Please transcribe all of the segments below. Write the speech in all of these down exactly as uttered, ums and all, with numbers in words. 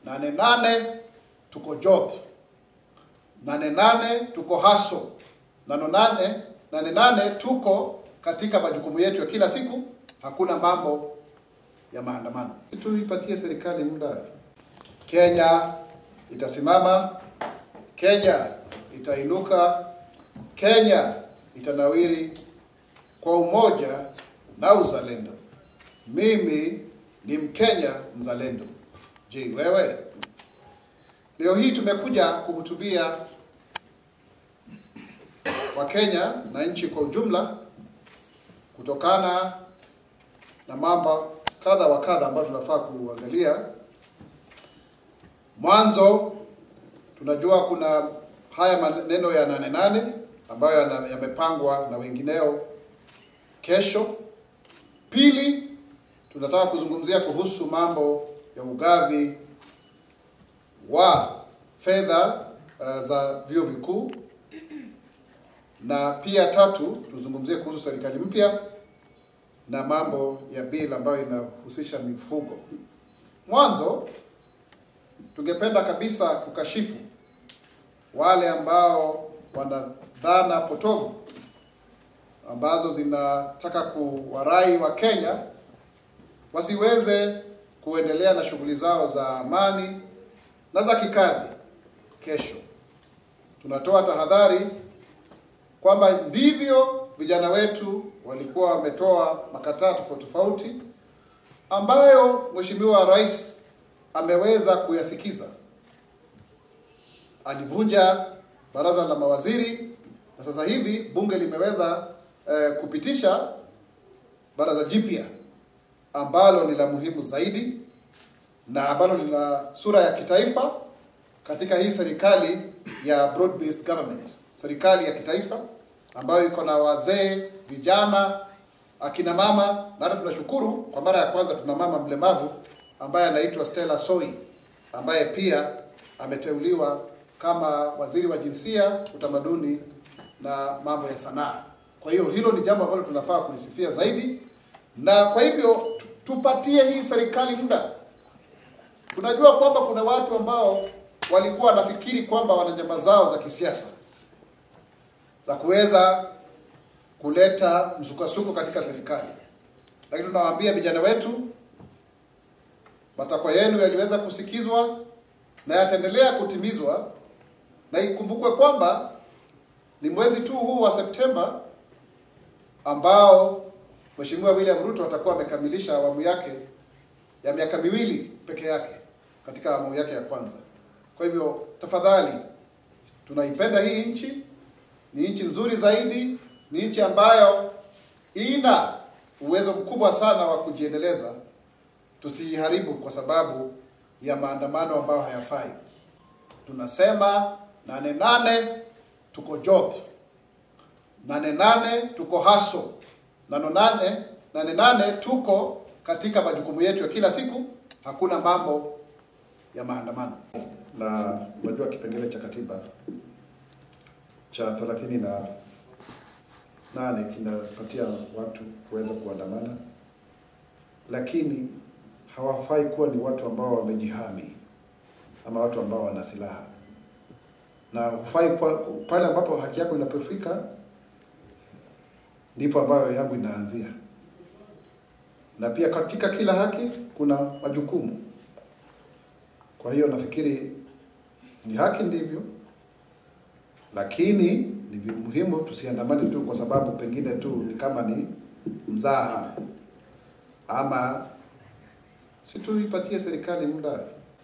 Nane nane tuko job. Nane nane tuko hustle. Nane nane, nane nane tuko katika majukumu yetu ya kila siku. Hakuna mambo ya maandamano. Tuipatie serikali muda. Kenya itasimama, Kenya itainuka, Kenya itanawiri kwa umoja na uzalendo. Mimi ni Mkenya mzalendo. Je, wewe? Leo hii tumekuja kuhutubia Wakenya na nchi kwa ujumla kutokana na mambo kadha wa kadha ambayo tunafaa kuangalia. Mwanzo, tunajua kuna haya maneno ya nane nane ambayo yamepangwa na wengineo kesho. Pili, tunataka kuzungumzia kuhusu mambo ya ugavi wa fedha uh, za vyuo vikuu. Na pia tatu, tuzungumzie kuhusu serikali mpya na mambo ya bill ambayo inahusisha mifugo. Mwanzo, tungependa kabisa kukashifu wale ambao wana dhana potovu ambazo zinataka kuwarai wa Kenya wasiweze kuendelea na shughuli zao za amani na za kikazi kesho. Tunatoa tahadhari kwamba ndivyo vijana wetu walikuwa wametoa makataa tofauti tofauti ambayo Mheshimiwa Rais ameweza kuyasikiza. Alivunja baraza la mawaziri na sasa hivi bunge limeweza eh, kupitisha baraza jipya ambalo ni la muhimu zaidi na ambalo lina sura ya kitaifa katika hii serikali ya broad based government, serikali ya kitaifa ambayo iko na wazee, vijana, akina mama, na hata tunashukuru kwa mara ya kwanza tuna mama mlemavu ambaye anaitwa Stella Soi ambaye pia ameteuliwa kama waziri wa jinsia, utamaduni na mambo ya sanaa. Kwa hiyo hilo ni jambo ambalo tunafaa kulisifia zaidi, na kwa hivyo tupatie hii serikali muda. Tunajua kwamba kuna watu ambao walikuwa wanafikiri kwamba wana njama zao za kisiasa za kuweza kuleta msukasuko katika serikali. Lakini tunawaambia vijana wetu, matakwa yenu yaliweza kusikizwa na yataendelea kutimizwa, na ikumbukwe kwamba ni mwezi tu huu wa Septemba ambao Mheshimiwa William Ruto atakuwa amekamilisha awamu yake ya miaka miwili peke yake katika awamu yake ya kwanza. Kwa hivyo tafadhali, tunaipenda hii nchi, ni nchi nzuri zaidi, ni nchi ambayo ina uwezo mkubwa sana wa kujiendeleza. Tusiharibu kwa sababu ya maandamano ambayo hayafai. Tunasema nane nane tuko job. Nane nane tuko hustle. Nane nane, nane nane tuko katika majukumu yetu ya kila siku. Hakuna mambo ya maandamano. Na unajua kipengele cha katiba cha thelathini na nane kinapatia watu kuweza kuandamana, lakini hawafai kuwa ni watu ambao wamejihami ama watu ambao wana silaha. Na hufai pale ambapo haki yako inapofika ndipo ambayo yangu inaanzia. Na pia katika kila haki kuna majukumu. Kwa hiyo nafikiri ni haki ndivyo, lakini ni muhimu tusiandamane tu kwa sababu pengine tu ni kama ni mzaha, ama si tuipatie serikali muda.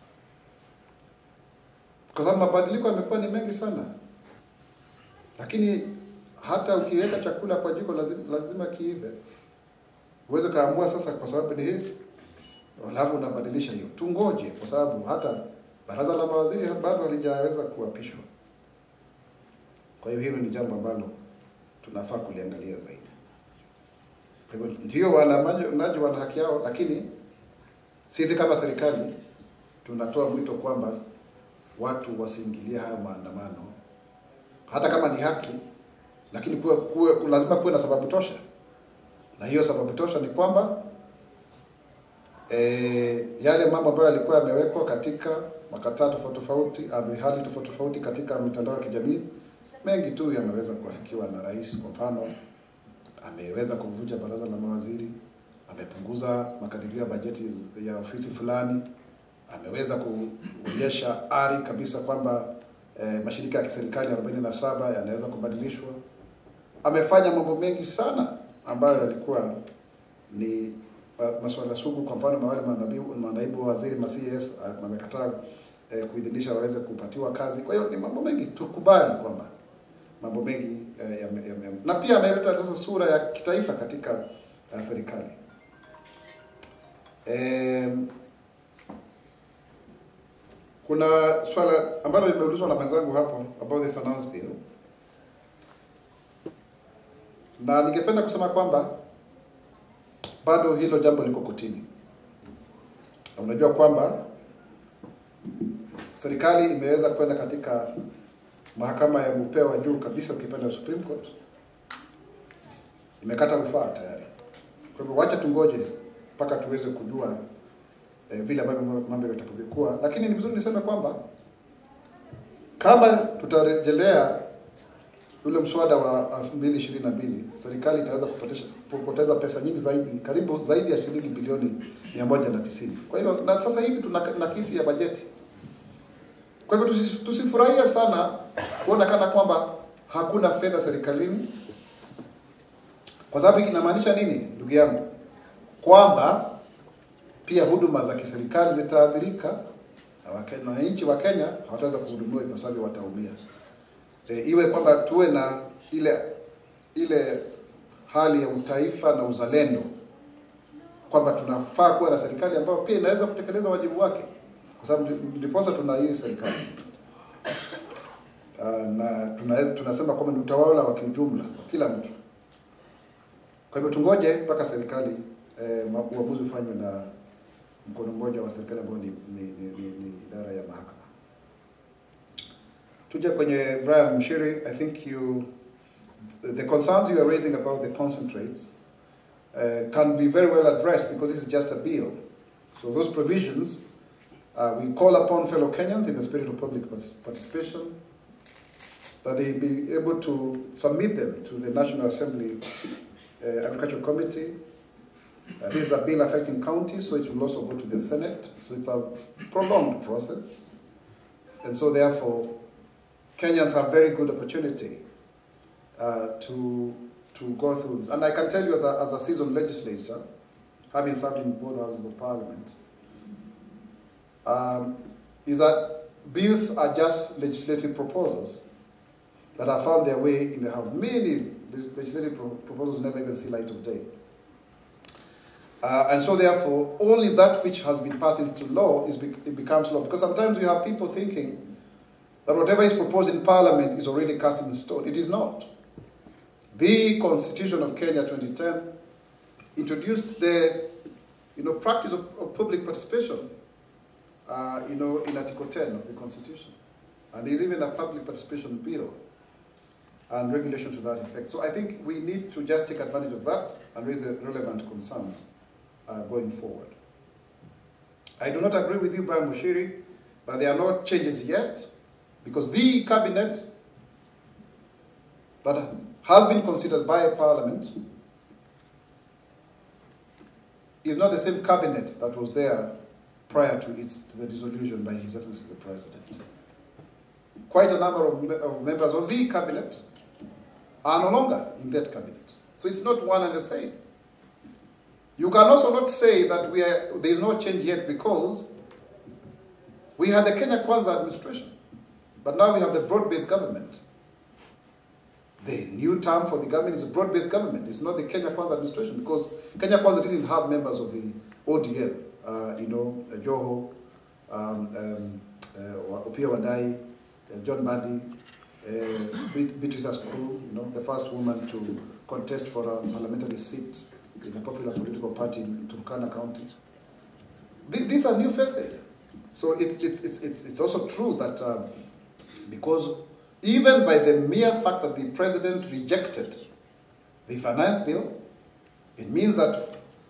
Kwa sababu mabadiliko yamekuwa ni mengi sana. Lakini hata ukiweka chakula kwa jiko lazima, lazima kiive. Uweze kaamua sasa kwa sababu ni hivi, alafu unabadilisha hiyo. Tungoje kwa sababu hata baraza la mawaziri bado halijaweza kuapishwa. Kwa hiyo hilo ni jambo ambalo tunafaa kuliangalia zaidi. Kwa hivyo ndio waandamanaji wana haki yao, lakini sisi kama serikali tunatoa mwito kwamba watu wasiingilie hayo maandamano. Hata kama ni haki, lakini kuwe, kuwe, lazima kuwe na sababu tosha. Na hiyo sababu tosha ni kwamba E, yale mambo ambayo yalikuwa yamewekwa katika makataa tofauti tofauti, hali tofauti tofauti katika mitandao ya kijamii, mengi tu yameweza kuafikiwa na rais. Kwa mfano, ameweza kuvunja baraza la mawaziri, amepunguza makadirio ya bajeti ya ofisi fulani, ameweza kuonyesha ari kabisa kwamba eh, mashirika ya kiserikali arobaini na saba yanaweza kubadilishwa. Amefanya mambo mengi sana ambayo yalikuwa ni uh, masuala sugu. Kwa mfano, wale manaibu wa waziri ma C S amekataa eh, kuidhinisha waweze kupatiwa kazi. Kwa hiyo ni mambo mengi, tukubali kwamba mambo mengi eh, ya, ya, ya, na pia ameleta sasa sura ya kitaifa katika uh, serikali. Eh, kuna swala ambalo limeulizwa na mwenzangu hapo about the finance bill, na ningependa kusema kwamba bado hilo jambo liko kotini. Na unajua kwamba serikali imeweza kwenda katika mahakama ya upeo wa juu kabisa, ukipenda Supreme Court, imekata rufaa tayari. Kwa hivyo wacha tungoje mpaka tuweze kujua eh, vile ambavyo mambo yatakuwa. Lakini ni vizuri niseme kwamba kama tutarejelea ule mswada wa elfu mbili ishirini na mbili, serikali itaweza kupoteza kupoteza pesa nyingi zaidi, karibu zaidi ya shilingi bilioni mia moja na tisini. Kwa hiyo na sasa hivi tuna nakisi ya bajeti. Kwa hivyo tusifurahie sana kuona kana kwamba hakuna fedha serikalini, kwa sababu inamaanisha nini, ndugu yangu? Kwamba pia huduma za kiserikali zitaathirika, na wananchi wa Kenya hawataweza kuhudumiwa ipasavyo, wataumia. E, iwe kwamba tuwe na ile ile hali ya utaifa na uzalendo, kwamba tunafaa kuwa na serikali ambayo pia inaweza kutekeleza wajibu wake, kwa sababu ndiposa tuna hii serikali. Uh, na tunaweza tunasema kwamba ni utawala wa kiujumla wa kila mtu. Kwa hivyo tungoje mpaka serikali eh, uamuzi ufanywe na mkono mmoja wa serikali ambao ni, ni, ni, ni, ni idara ya mahakama. Tuje kwenye Brian Muchiri, I think you the concerns you are raising about the concentrates uh, can be very well addressed, because this is just a bill. So those provisions, uh, we call upon fellow Kenyans in the spirit of public participation that they be able to submit them to the National Assembly uh, Agricultural Committee. Uh, this is a bill affecting counties, so it will also go to the Senate. So it's a prolonged process. And so therefore, Kenyans have very good opportunity uh, to, to go through this. And I can tell you as a, as a seasoned legislator, having served in both houses of parliament, um, is that bills are just legislative proposals that have found their way in the House. Many legislative pro proposals never even see light of day. Uh, and so therefore, only that which has been passed into law is be it becomes law. Because sometimes we have people thinking that whatever is proposed in Parliament is already cast in stone. It is not. The Constitution of Kenya twenty ten introduced the you know, practice of, of public participation uh, you know, in Article ten of the Constitution. And there's even a public participation bill and regulations to that effect. So I think we need to just take advantage of that and raise the relevant concerns uh, going forward. I do not agree with you, Brian Muchiri, that there are no changes yet, because the cabinet that has been considered by a parliament is not the same cabinet that was there prior to, its, to the dissolution by His Excellency the President. Quite a number of, of members of the cabinet are no longer in that cabinet. So it's not one and the same. You can also not say that we are, there is no change yet, because we had the Kenya Kwanza administration, but now we have the broad-based government. The new term for the government is a broad-based government. It's not the Kenya Kwanza administration, because Kenya Kwanza didn't have members of the O D M, uh, you know, uh, Joho, um, um, uh, Opiyo Wandayi, uh, John Mbadi, uh, Beatrice Askew, you know, the first woman to contest for a parliamentary seat in the popular political party in Turkana County. Th these are new faces. So it's, it's, it's, it's, it's also true that um, because even by the mere fact that the president rejected the finance bill, it means that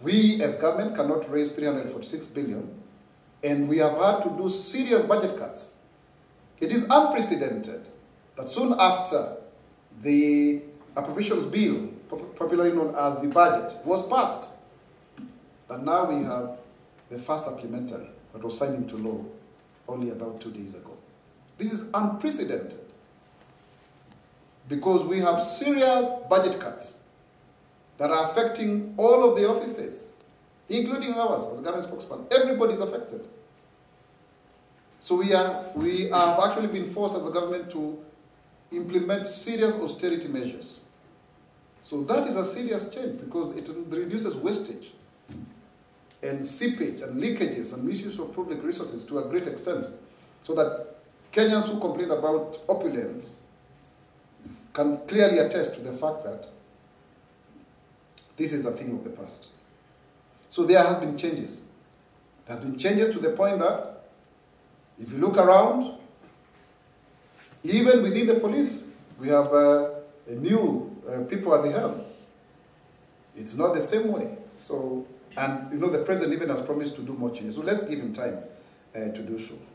We as government cannot raise three hundred forty-six billion, and we have had to do serious budget cuts. It is unprecedented that soon after the appropriations bill, popularly known as the budget, was passed, that now we have the first supplementary that was signed into law only about two days ago. This is unprecedented because we have serious budget cuts that are affecting all of the offices, including ours as a government spokesman. Everybody is affected. So we, are, we have actually been forced as a government to implement serious austerity measures. So that is a serious change because it reduces wastage and seepage and leakages and misuse of public resources to a great extent, so that Kenyans who complain about opulence can clearly attest to the fact that this is a thing of the past. So there have been changes. There have been changes to the point that if you look around, even within the police, we have uh, a new uh, people at the helm. It's not the same way. So, and you know, the president even has promised to do more changes. So let's give him time uh, to do so.